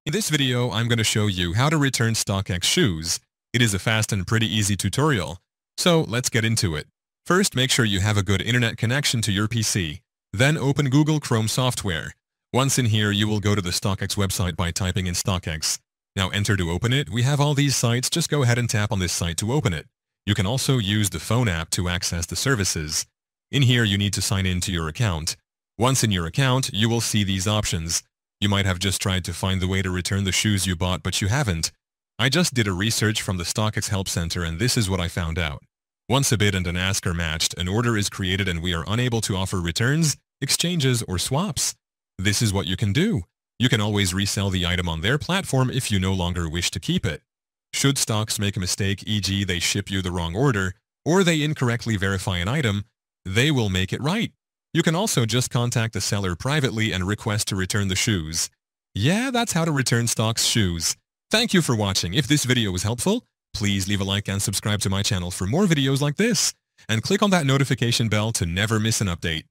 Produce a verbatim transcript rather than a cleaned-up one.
In this video, I'm going to show you how to return StockX shoes. It is a fast and pretty easy tutorial. So let's get into it. First, make sure you have a good internet connection to your P C. Then open Google Chrome software. Once in here, you will go to the StockX website by typing in StockX. Now enter to open it. We have all these sites. Just go ahead and tap on this site to open it. You can also use the phone app to access the services. In here, you need to sign in to your account. Once in your account, you will see these options. You might have just tried to find the way to return the shoes you bought, but you haven't. I just did a research from the StockX Help Center, and this is what I found out. Once a bid and an ask are matched, an order is created and we are unable to offer returns, exchanges, or swaps. This is what you can do. You can always resell the item on their platform if you no longer wish to keep it. Should StockX make a mistake, for example they ship you the wrong order, or they incorrectly verify an item, they will make it right. You can also just contact the seller privately and request to return the shoes. Yeah, that's how to return StockX shoes. Thank you for watching. If this video was helpful, please leave a like and subscribe to my channel for more videos like this. And click on that notification bell to never miss an update.